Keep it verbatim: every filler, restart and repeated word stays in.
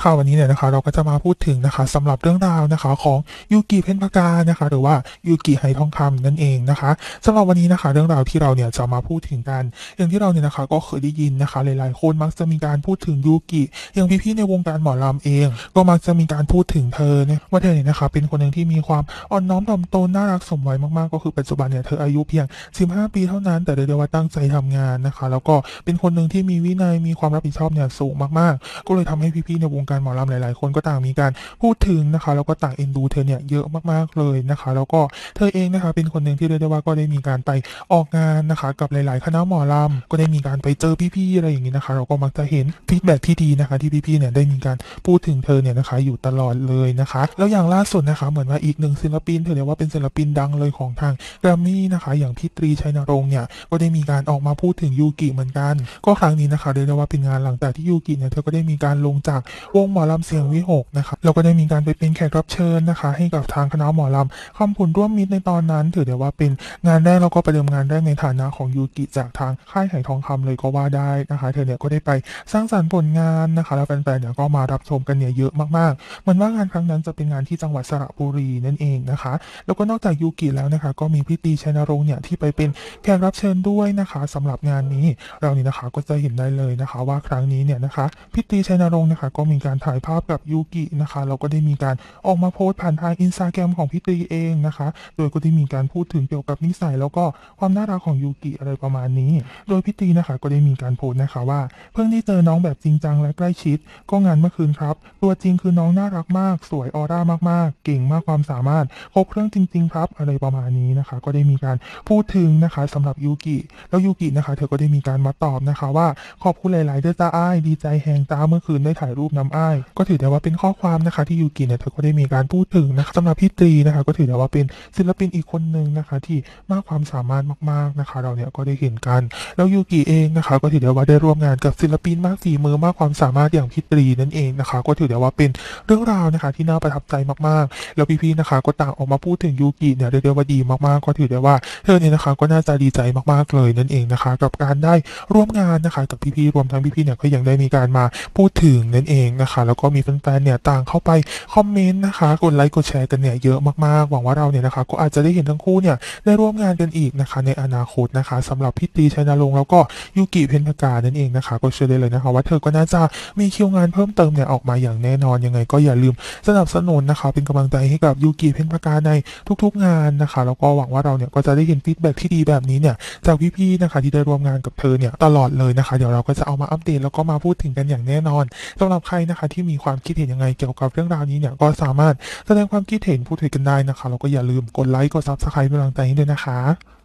ค่ะวันนี้เนี่ยนะคะเราก็จะมาพูดถึงนะคะสำหรับเรื่องราวนะคะของยูกิเพ็ญพกานะคะหรือว่ายูกิไหทองคำนั่นเองนะคะสำหรับวันนี้นะคะเรื่องราวที่เราเนี่ยจะมาพูดถึงกันอย่างที่เราเนี่ยนะคะก็เคยได้ยินนะคะหลายๆคนมักจะมีการพูดถึงยูกิอย่างพี่ๆในวงการหมอลำเองก็มักจะมีการพูดถึงเธอเนี่ยว่าเธอเนี่ยนะคะเป็นคนหนึ่งที่มีความอ่อนน้อมถ่อมตนน่ารักสมวัยมากๆก็คือปัจจุบันเนี่ยเธออายุเพียงสิบห้าปีเท่านั้นแต่เรียกได้ว่าตั้งใจทำงานนะคะแล้วก็เป็นคนหนึ่งที่มีวินัยมีความรับผิดชอบเนี่ยสูงมากๆก็เลยทำให้พี่ๆในวงการหมอลำหลายๆคนก็ต่างมีการพูดถึงนะคะแล้วก็ต่างเอ็นดูเธอเนี่ยเยอะมากๆเลยนะคะแล้วก็เธอเองนะคะเป็นคนหนึ่งที่เรียกได้ว่าก็ได้มีการไปออกงานนะคะกับหลายๆคณะหมอลำก็ได้มีการไปเจอพี่ๆอะไรอย่างงี้นะคะเราก็มักจะเห็นฟีดแบ็กที่ดีนะคะที่พี่ๆเนี่ยได้มีการพูดถึงเธอเนี่ยนะคะอยู่ตลอดเลยนะคะแล้วอย่างล่าสุดนะคะเหมือนว่าอีกหนึ่งศิลปินถือได้ว่าเป็นศิลปินดังเลยของทาง Grammy นะคะอย่างพี่ตรีชัยนรงค์เนี่ยก็ได้มีการออกมาพูดถึงยูกิเหมือนกันก็ครั้งนี้นะคะเรียกได้ว่าเป็นงานหลังจากที่ยูกิเนี่ยเธอก็ได้มีการลงจากวงหมอลำเสียงวิหกนะคะแล้วก็ได้มีการไปเป็นแขกรับเชิญนะคะให้กับทางคณะหมอลำคำผลร่วมมิตรในตอนนั้นถือได้ว่าเป็นงานแรกแล้วก็ประเดิมงานแรกในฐานะของยูกิจากทางค่ายไหทองคำเลยก็ว่าได้นะคะเธอเนี่ยก็ได้ไปสร้างสรรค์ผลงานนะคะแล้วแฟนๆเนี่ยก็มารับชมกันเนี่ยเยอะมากๆเหมือนว่างานครั้งนั้นจะเป็นงานที่จังหวัดสระบุรีนั่นเองนะคะแล้วก็นอกจากยูกิแล้วนะคะก็มีพี่ตรีชัยนรงค์เนี่ยที่ไปเป็นแขกรับเชิญด้วยนะคะสำหรับงานนี้เรานี่นะคะก็จะเห็นได้เลยนะคะว่าครั้งนี้เนี่ยนะคะพี่ตรีชัยนรงค์นะคะก็มีการถ่ายภาพกับยูกินะคะแล้วก็ได้มีการออกมาโพสต์ผ่านทาง Instagram ของพี่ตรีเองนะคะโดยก็ได้มีการพูดถึงเกี่ยวกับนิสัยแล้วก็ความน่ารักของยูกิอะไรประมาณนี้โดยพี่ตรีนะคะก็ได้มีการโพสต์นะคะว่าเพิ่งได้เจอน้องแบบจริงจังและใกล้ชิดก็งานเมื่อคืนครับตัวจริงคือน้องน่ารักมากสวยออร่ามากๆเก่งมากความสามารถครบเครื่องจริงๆครับอะไรประมาณนี้นะคะก็ได้มีการพูดถึงนะคะสำหรับยูกิแล้วยูกินะคะเธอก็ได้มีการมาตอบนะคะว่าขอบคุณหลายๆเด้อจ้าอ้ายดีใจแหงจ้าเมื่อคืนได้ถ่ายรูปน้ำอ้ายก็ถือได้ว่าเป็นข้อความนะคะที่ยูกิเนี่ยเธอก็ได้มีการพูดถึงนะคะสำหรับพี่ตรีนะคะก็ถือได้ว่าเป็นศิลปินอีกคนหนึ่งนะคะที่มากความสามารถมากๆนะคะเราเนี่ยก็ได้เห็นกันแล้วยูกิเองนะคะก็ถือได้ว่าได้ร่วมงานกับศิลปินมากฝีมือมากความสามารถอย่างพี่ตรีนั่นเองนะคะก็ถือได้ว่าเป็นเรื่องราวนะคะที่น่าประทับใจมากๆแล้วพี่ๆนะคะก็ต่างออกมาพูดถึงยูกิเนี่ยเรียกได้ว่าดีมากๆก็ถือได้ว่าเธอเนี่ยนะคะก็น่าจะดีใจมากๆเลยนั่นเองนะคะกับการได้ร่วมงานนะคะกับพี่ๆรวมทั้งพี่ๆเนี่ยก็ยังได้มีการมาพูดถึงนั่นเองนะคะแล้วก็มีแฟนๆเนี่ยต่างเข้าไปคอมเมนต์นะคะกดไลค์กดแชร์กันเนี่ยเยอะมากๆหวังว่าเราเนี่ยนะคะก็อาจจะได้เห็นทั้งคู่เนี่ยได้ร่วมงานกันอีกนะคะในอนาคตนะคะสำหรับพี่ตรีชัยนรงค์แล้วก็ยูกิเพ็ญพกานั่นเองนะคะก็เชื่อได้เลยนะคะว่าเธอก็น่าจะมีคิวงานเพิ่มเติมเนี่ยออกมาอย่างแน่นอนยังไงก็อย่าลืมสนับสนุนนะคะเป็นกำลังใจให้กับยูกิเพ็ญพกาในทุกๆงานนะคะแล้วก็หวังว่าเราเนี่ยก็จะได้เห็นฟีดแบ็กที่ดีแบบนี้เนี่ยจากพี่ๆนะคะที่ได้ร่วมงานกับเธอเนี่ยตลอดเลยนะคะเดี๋ยวเราก็จะเอามาอัปเดตแล้วก็มาพูดถึงกันอย่างแน่นอนสำหรับใครนะคะที่มีความคิดเห็นยังไงเกี่ยวกับเรื่องราวนี้เนี่ยก็สามารถแสดงความคิดเห็นพูดคุยกันได้นะคะแล้วก็อย่าลืมกดไลค์กด ซับสไครบ์ เป็นกำลังใจให้ด้วยนะคะ